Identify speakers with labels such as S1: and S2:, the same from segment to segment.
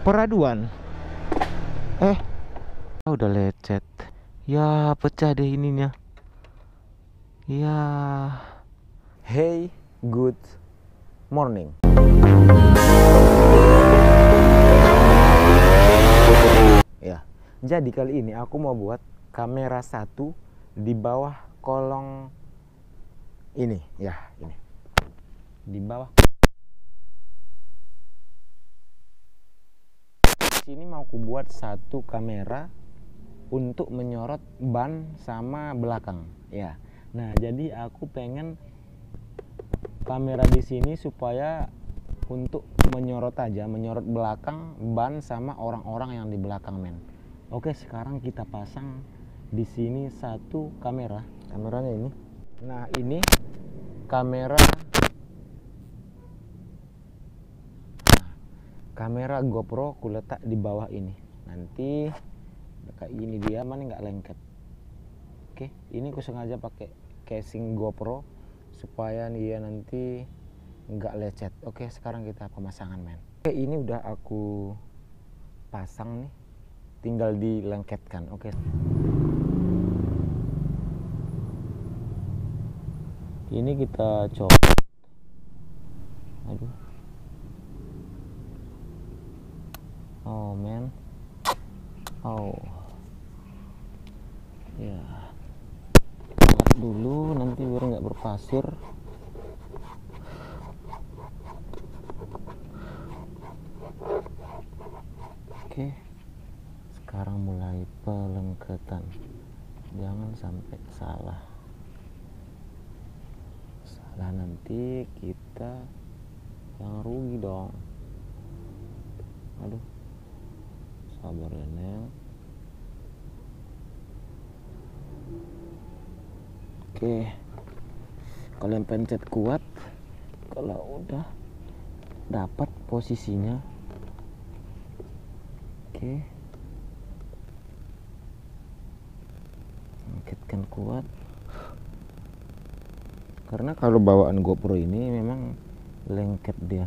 S1: peraduan. Udah lecet. Ya, pecah deh ininya. Ya. Hey, good morning. Ya. Jadi kali ini aku mau buat kamera satu di bawah kolong ini, ya, ini. Di bawah sini mau aku buat satu kamera untuk menyorot ban sama belakang, ya. Nah, jadi aku pengen kamera di sini supaya untuk menyorot aja, menyorot belakang, ban sama orang-orang yang di belakang, men. Oke, sekarang kita pasang di sini satu kameranya ini. Nah, ini kamera GoPro aku letak di bawah ini. Nanti kayak gini dia, mana nggak lengket. Oke, ini aku sengaja pakai casing GoPro supaya dia nanti nggak lecet. Oke, sekarang kita pemasangan, men. Oke, ini udah aku pasang nih, tinggal dilengketkan. Oke, ini kita coba. Aduh, oh man, oh ya, angkat dulu nanti biar nggak berpasir. Oke, sekarang mulai pelengketan. Jangan sampai salah nanti kita yang rugi dong. Aduh, sabar ya, Neng. Oke, kalian pencet kuat. Kalau udah dapat posisinya, oke, angkatkan kuat. Karena kalau bawaan GoPro ini memang lengket dia.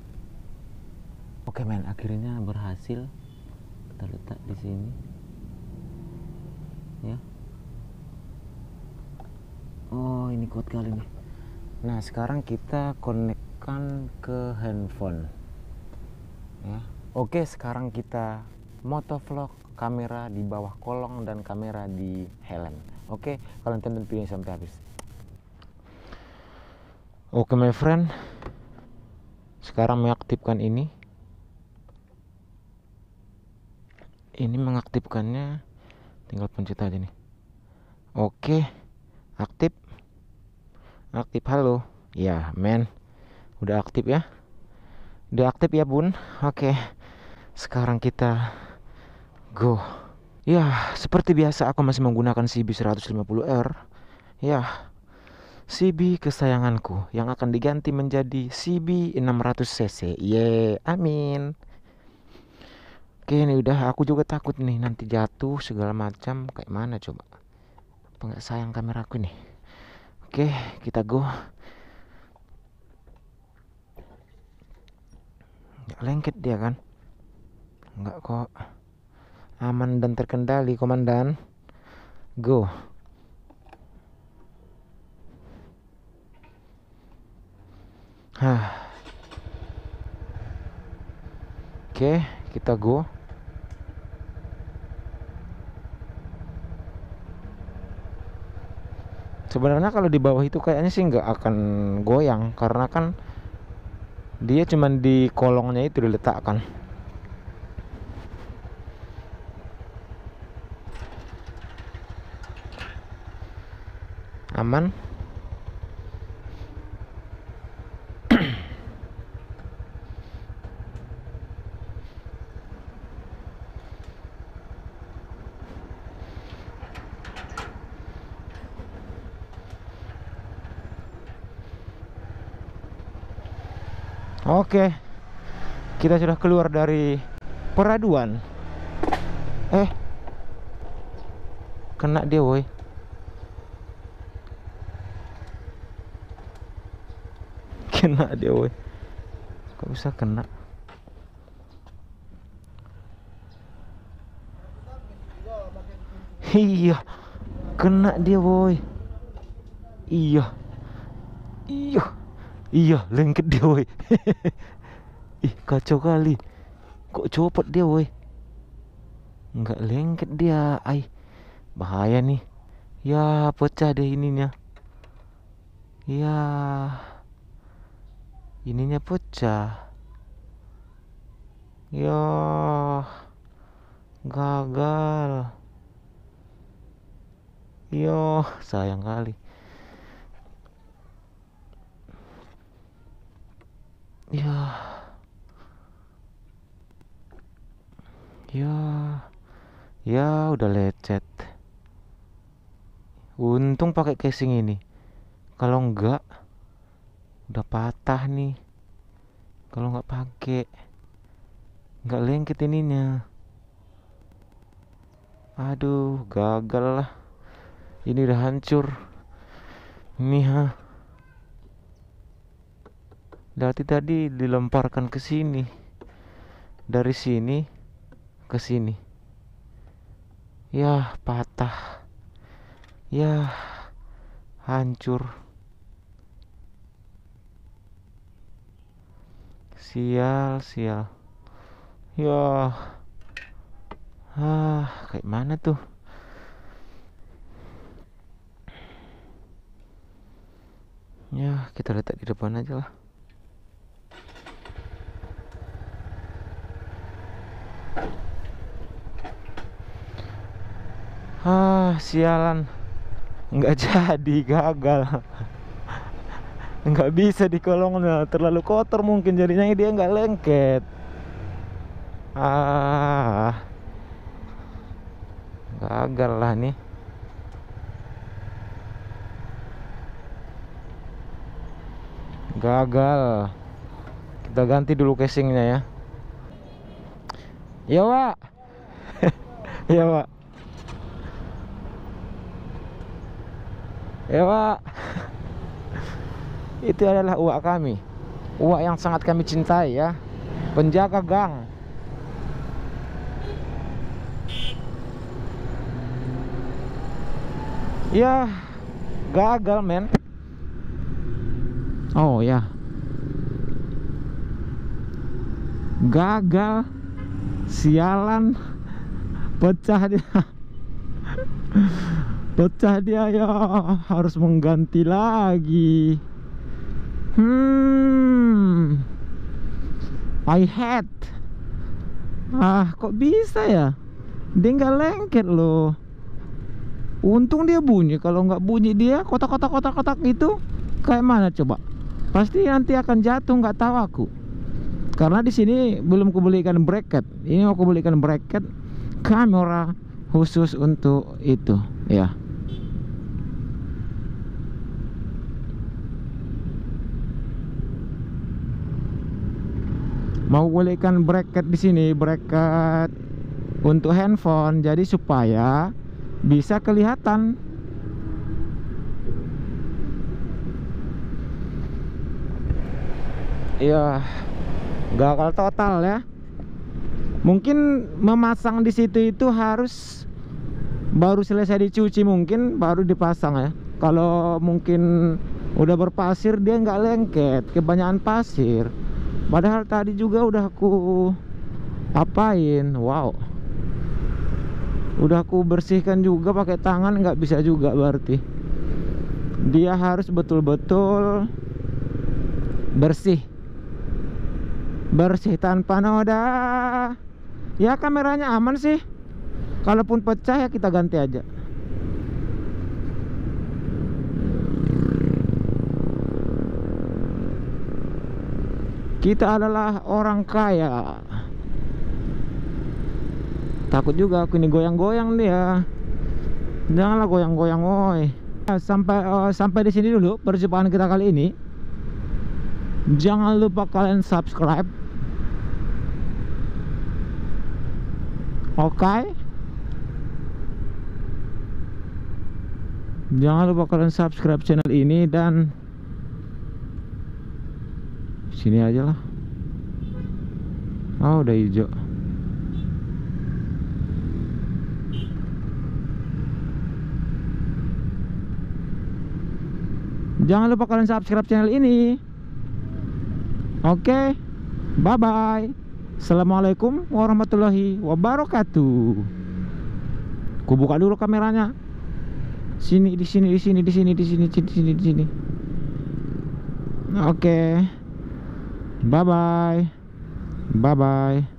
S1: Oke, men, akhirnya berhasil. Kita letak di sini, ya. Oh, ini kuat kali nih. Nah, sekarang kita konekkan ke handphone, ya. Oke, sekarang kita motovlog kamera di bawah kolong dan kamera di helm. Oke, kalian tonton video sampai habis. Oke, my friend, sekarang mengaktifkan ini. Ini mengaktifkannya, tinggal pencet aja nih. Oke, aktif. Halo. Ya, men, udah aktif ya. Udah aktif ya, bun. Oke, sekarang kita go. Ya, seperti biasa aku masih menggunakan CB 150R. Ya, CB kesayanganku yang akan diganti menjadi CB 600cc. Amin. Oke, ini udah, aku juga takut nih nanti jatuh segala macam. Kayak mana coba? Apa nggak sayang kameraku nih? Oke, kita go. Nggak lengket dia kan? Nggak kok. Aman dan terkendali, komandan. Go. Oke, kita go. Sebenarnya kalau di bawah itu kayaknya sih nggak akan goyang, karena kan dia cuman di kolongnya itu diletakkan. Aman. Oke, kita sudah keluar dari peraduan. Kena dia, woi. Kena dia, woi. Kok bisa kena? Iya, kena dia boy. Iya, iya, iya, lengket dia boy. Ih, kacau kali. Kok copot dia boy? Nggak lengket dia. Ay, bahaya nih. Ya, pecah deh ininya. Ya, ininya pecah. Ya, gagal. Yo, sayang kali. Ya, ya, ya udah lecet. Untung pakai casing ini. Kalau enggak, udah patah nih. Kalau nggak pakai, nggak lengket ininya. Aduh, gagal lah. Ini udah hancur. Ini ha. Dari tadi dilemparkan ke sini. Dari sini ke sini. Ya, patah. Ya, hancur. Sial, sial. Ya. Kayak mana tuh? Ya, kita letak di depan aja lah. Sialan. Nggak jadi, gagal. Nggak bisa di kolongnya, terlalu kotor mungkin jadinya dia nggak lengket. Gagal lah nih. Gagal. Kita ganti dulu casingnya ya. Ya Pak. Ya Pak. Ya Pak. Itu adalah uak kami. Uak yang sangat kami cintai ya. Penjaga gang. Ya, gagal men. Oh ya, gagal. Sialan. Pecah dia. Pecah dia ya. Harus mengganti lagi. I had. Kok bisa ya? Dia nggak lengket loh. Untung dia bunyi. Kalau nggak bunyi dia kotak-kotak gitu, kayak mana coba? Pasti nanti akan jatuh, nggak tahu aku. Karena di sini belum kubelikan bracket. Ini mau kubelikan bracket kamera khusus untuk itu, ya. Mau belikan bracket di sini, bracket untuk handphone, jadi supaya bisa kelihatan. Iya, gagal total ya. Mungkin memasang di situ itu harus baru selesai dicuci, mungkin baru dipasang ya. Kalau mungkin udah berpasir dia nggak lengket, kebanyakan pasir. Padahal tadi juga udah aku apain, wow. Udah aku bersihkan juga pakai tangan, nggak bisa juga berarti. Dia harus betul-betul bersih. Bersih tanpa noda. Ya kameranya aman sih. Kalaupun pecah ya kita ganti aja. Kita adalah orang kaya. Takut juga aku ini goyang-goyang dia. Janganlah goyang-goyang, woi. Sampai di sini dulu perjumpaan kita kali ini. Jangan lupa kalian subscribe. Oke. Jangan lupa kalian subscribe channel ini dan sini aja lah. Oh, udah hijau. Jangan lupa kalian subscribe channel ini. Oke, bye bye. Assalamualaikum warahmatullahi wabarakatuh. Ku buka dulu kameranya. Di sini. Oke. Bye bye.